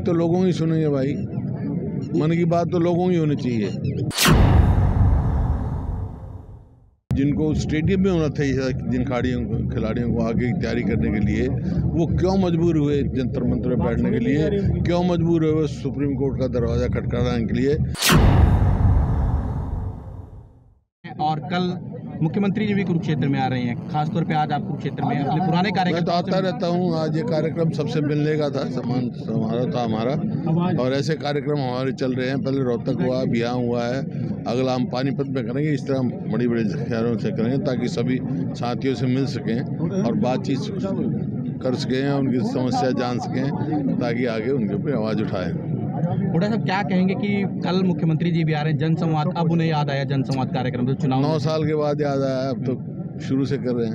तो लोगों ही सुनेंगे भाई, मन की बात तो लोगों ही होनी चाहिए। जिनको स्टेडियम में होना चाहिए, जिन खिलाड़ियों को आगे की तैयारी करने के लिए, वो क्यों मजबूर हुए जंतर मंतर में बैठने के लिए, क्यों मजबूर हुए सुप्रीम कोर्ट का दरवाजा खटखटाने के लिए। और कल मुख्यमंत्री जी भी कुरुक्षेत्र में आ रहे हैं, खासतौर पे आज आप कुरुक्षेत्र में अपने पुराने कार्यक्रम। मैं तो आता रहता हूँ, आज ये कार्यक्रम सबसे मिलने का था, सम्मान समारोह था हमारा, और ऐसे कार्यक्रम हमारे चल रहे हैं। पहले रोहतक हुआ, अब यहाँ हुआ है, अगला हम पानीपत में करेंगे। इस तरह हम बड़ी बड़ी शहरों से करेंगे ताकि सभी साथियों से मिल सकें और बातचीत कर सकें, उनकी समस्या जान सकें, ताकि आगे उनके ऊपर आवाज़ उठाएं। हुड्डा साहब क्या कहेंगे कि कल मुख्यमंत्री जी भी आ रहे हैं, जनसंवाद, अब उन्हें याद आया जनसंवाद कार्यक्रम तो चुनाव 9 साल के बाद याद आया, अब तो शुरू से कर रहे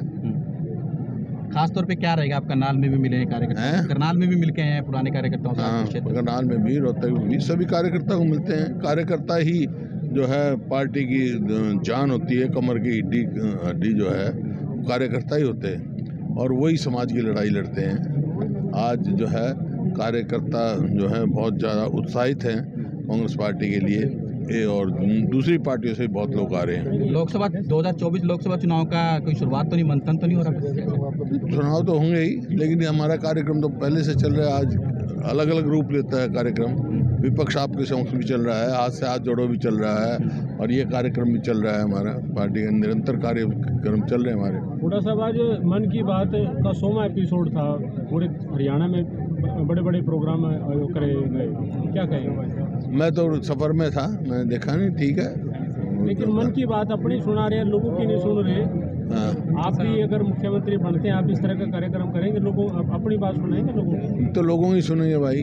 हैं। खासतौर पे क्या रहेगा, आप करनाल में भी मिले हैं कार्यकर्ता, करनाल में भी मिलके हैं पुराने कार्यकर्ताओं से? हाँ, करनाल में भी, रोहतक में भी, सभी कार्यकर्ता को मिलते हैं। कार्यकर्ता ही जो है पार्टी की जान होती है, कमर की हड्डी जो है कार्यकर्ता ही होते हैं, और वही समाज की लड़ाई लड़ते हैं। आज जो है कार्यकर्ता जो है बहुत ज़्यादा उत्साहित हैं कांग्रेस पार्टी के लिए, और दूसरी पार्टियों से बहुत लोग आ रहे हैं। लोकसभा 2024 लोकसभा चुनाव का कोई शुरुआत तो नहीं, मंथन तो नहीं हो रहा? चुनाव तो होंगे ही, लेकिन हमारा कार्यक्रम तो पहले से चल रहा है। आज अलग अलग रूप लेता है कार्यक्रम। विपक्ष आपके समक्ष भी चल रहा है, हाथ से हाथ जोड़ो भी चल रहा है, और ये कार्यक्रम भी चल रहा है। हमारा पार्टी का निरंतर कार्यक्रम चल रहे हैं हमारे। हुड्डा साहब, आज मन की बात का 100वां एपिसोड था, पूरे हरियाणा में बड़े बड़े प्रोग्राम करे गए, क्या कहेंगे? मैं तो सफ़र में था, मैं देखा नहीं, ठीक है, लेकिन मन की बात अपनी सुना रहे हैं, लोगों की नहीं सुन रहे। हाँ। आप भी अगर मुख्यमंत्री बनते हैं, आप इस तरह का कार्यक्रम करेंगे, लोगों अपनी बात सुनाएंगे लोगों की? तो लोगों ही सुनेंगे भाई,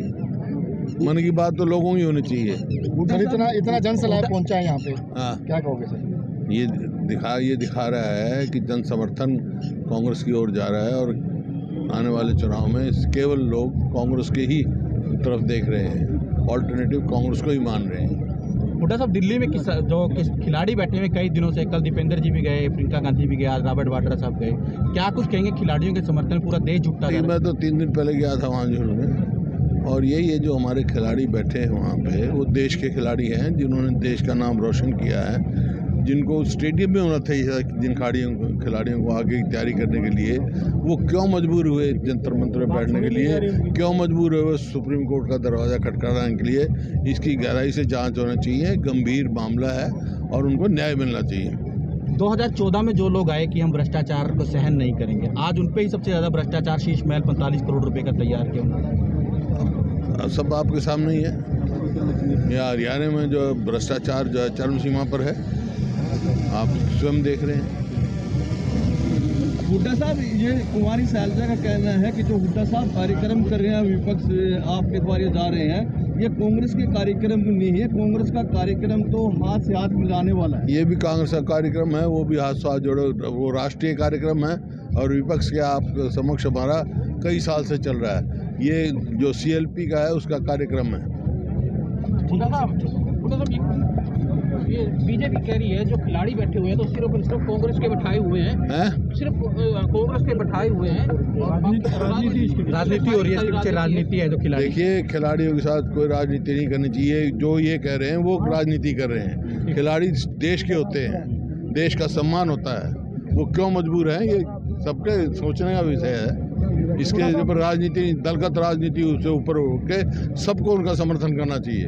मन की बात तो लोगों ही होनी चाहिए। इतना जन सलाह पहुंचा है यहाँ पे, हाँ, क्या कहोगे सर? ये दिखा रहा है कि जन समर्थन कांग्रेस की ओर जा रहा है, और आने वाले चुनाव में केवल लोग कांग्रेस के ही तरफ देख रहे हैं, ऑल्टरनेटिव कांग्रेस को ही मान रहे हैं। हुड्डा साहब, दिल्ली में किस खिलाड़ी बैठे हुए कई दिनों से, कल दीपेंद्र जी भी गए, प्रियंका गांधी भी गए, आज रॉबर्ट वाड्रा साहब गए, क्या कुछ कहेंगे? खिलाड़ियों के समर्थन पूरा देश जुटता है। मैं तो 3 दिन पहले गया था वहाँ जुहू में, और यही है, जो हमारे खिलाड़ी बैठे हैं वहाँ पे, वो देश के खिलाड़ी हैं जिन्होंने देश का नाम रोशन किया है। जिनको स्टेडियम में होना चाहिए, जिन खिलाड़ियों को आगे की तैयारी करने के लिए, वो क्यों मजबूर हुए जंतर मंतर में बैठने के लिए, क्यों मजबूर हुए सुप्रीम कोर्ट का दरवाजा खटखटाने के लिए। इसकी गहराई से जांच होना चाहिए, गंभीर मामला है, और उनको न्याय मिलना चाहिए। 2014 में जो लोग आए कि हम भ्रष्टाचार को सहन नहीं करेंगे, आज उन पे ही सबसे ज़्यादा भ्रष्टाचार, शीश महल 45 करोड़ रुपए का तैयार किया। सब आपके सामने ही है। या हरियाणा में जो भ्रष्टाचार जो है चरम सीमा पर है, आप स्वयं देख रहे हैं। हुड्डा साहब, ये कुमारी शैलजा का कहना है कि जो हुड्डा साहब कार्यक्रम कर रहे हैं, विपक्ष आपके द्वारा जा रहे हैं, ये कांग्रेस के कार्यक्रम नहीं है। कांग्रेस का कार्यक्रम तो हाथ से हाथ मिलाने वाला है। ये भी कांग्रेस का कार्यक्रम है, वो भी हाथ से हाथ जोड़ो, वो राष्ट्रीय कार्यक्रम है, और विपक्ष के आप समक्ष हमारा कई साल से चल रहा है। ये जो CLP का है उसका कार्यक्रम है। ये बीजेपी कह रही है जो खिलाड़ी बैठे हुए हैं तो सिर्फ कांग्रेस के बैठाए हुए हैं, सिर्फ कांग्रेस के बैठाए हुए हैं, राजनीति हो रही है, सिर्फ राजनीति है जो खिलाड़ी। देखिए, खिलाड़ियों के साथ कोई राजनीति नहीं करनी चाहिए। जो ये कह रहे हैं वो राजनीति कर रहे हैं। खिलाड़ी देश के होते हैं, देश का सम्मान होता है, वो क्यों मजबूर हैं, ये सबके सोचने का विषय है। इसके ऊपर राजनीति, दलगत राजनीति से ऊपर होकर सबको उनका समर्थन करना चाहिए।